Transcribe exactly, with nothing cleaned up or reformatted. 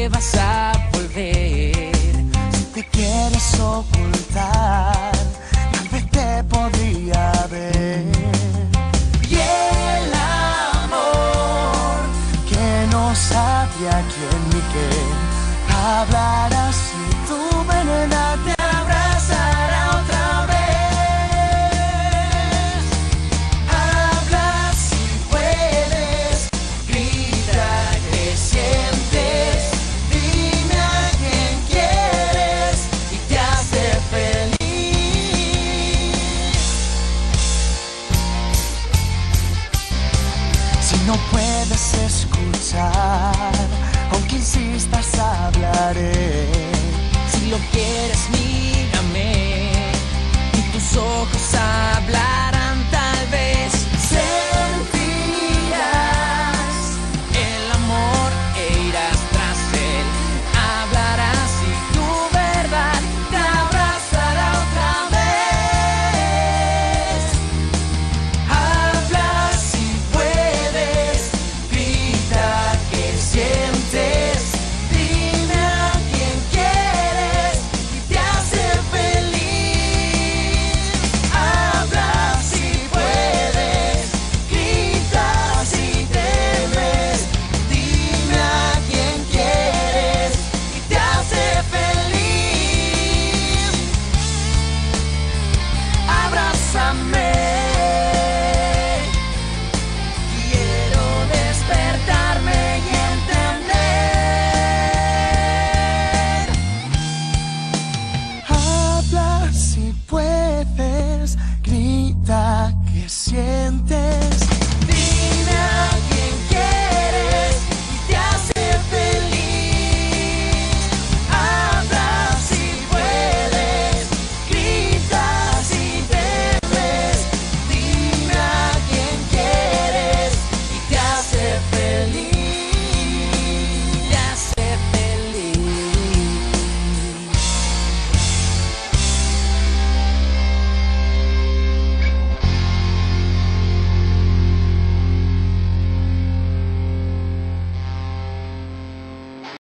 que vas a volver. Si te quieres ocultar, tal vez te podría ver. Y el amor que no sabía quién ni qué hablará si tu venena te abrazará otra vez. Habla si puedes, grita que sientes, dime a quién quieres y te hace feliz. Si no puedes escuchar, aunque insistas hablaré. Si lo quieres, mi